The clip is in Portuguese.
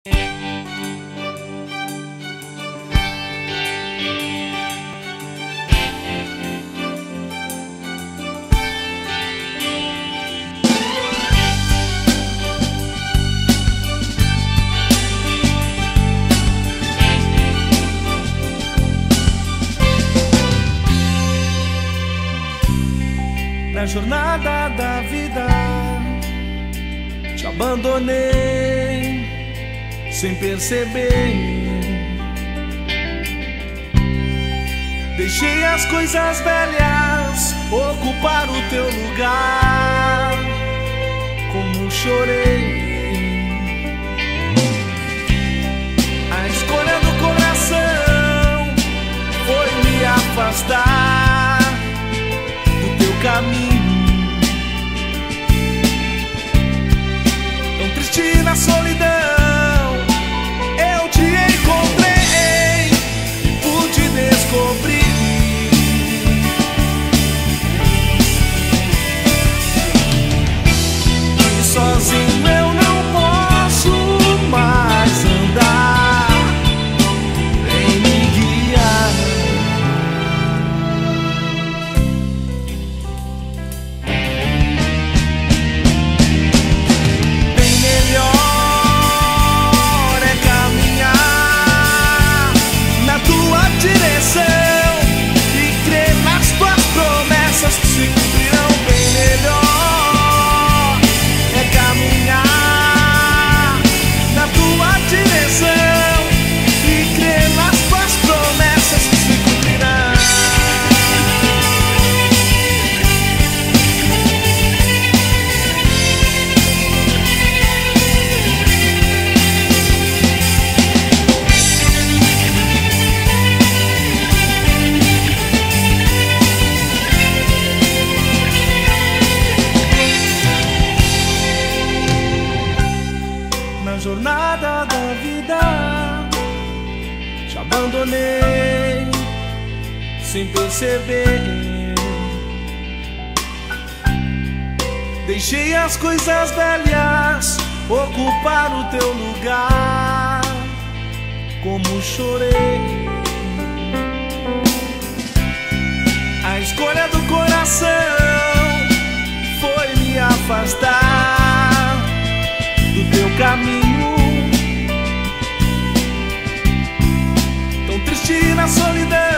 Na jornada da vida te abandonei sem perceber. Deixei as coisas velhas ocupar o teu lugar. Como chorei. A escolha do coração foi me afastar do teu caminho. Tão triste na solidão, eu te encontrei e pude descobrir que sozinho eu não posso mais andar. Vem me guiar. Bem melhor é caminhar na tua direção e crer nas tuas promessas que se cumprirão. Bem melhor é caminhar na tua direção e crer nas tuas promessas que se cumprirão. Na jornada da vida te abandonei sem perceber. Deixei as coisas velhas ocupar o teu lugar. Como chorei. A escolha do coração foi me afastar do teu caminho. Tão triste na solidão,